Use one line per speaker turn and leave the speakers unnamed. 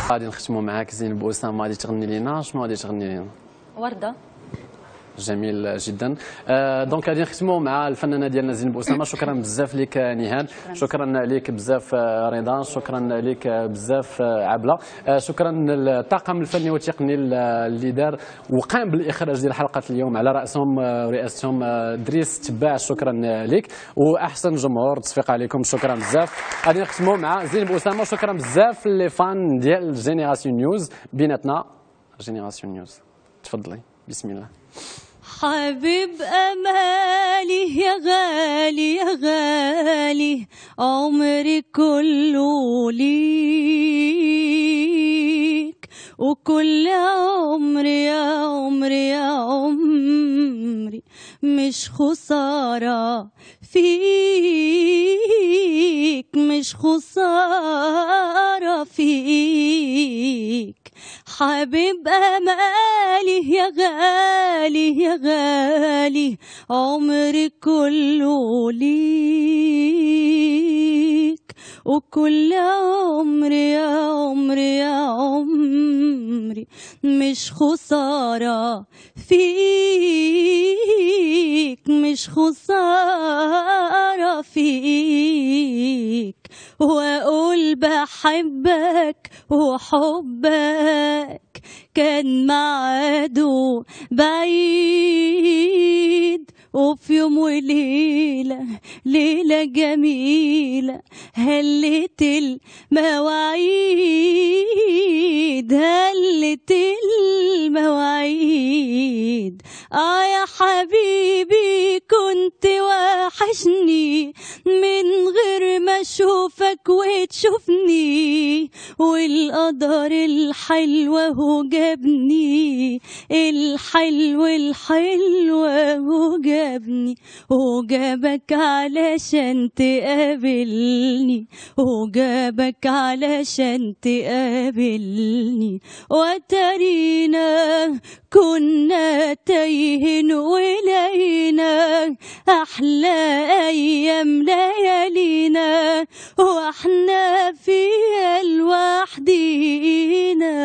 غادي نختموا معاك زينب أسامة، غادي تغني لينا شنو غادي تغني لينا؟
وردة.
جميل جدا. دونك غادي نختموا مع الفنانه ديالنا زينب أسامة. شكرا بزاف لك نهاد، شكرا لك بزاف رضا، شكرا لك بزاف عبله، شكرا للطاقم الفني والتقني اللي دار وقام بالاخراج ديال حلقه اليوم على راسهم ورئاستهم دريس تباع. شكرا لك واحسن جمهور تصفيق عليكم، شكرا بزاف. غادي نختموا مع زينب أسامة. شكرا بزاف لي فان ديال جينيراسيون نيوز بيناتنا. جينيراسيون نيوز تفضلي بسم الله.
حبيب أمالي يا غالي يا غالي، عمري كله ليك، وكل عمري يا عمري يا عمري مش خسارة فيك، مش خسارة فيك. حبيب أمالي يا غالي يا غالي، عمري كله ليك، وكل عمري يا عمري يا عمري مش خسارة فيك، مش خسارة فيك. وأقول بحبك وحبك كان معاده بعيد، وفي يوم وليلة ليلة جميلة هلت المواعيد، هلت المواعيد. يا حبيبي كنت وحشني من غير ما اشوفك وتشوفني، والقدر الحلوة هو جابني، الحلو الحلو هو جابني، وجابك علشان تقابلني، وجابك علشان تقابلني. وترينا كنا تايهين ولقينا أحلى أيام ليالينا، وإحنا فيها لوحدينا.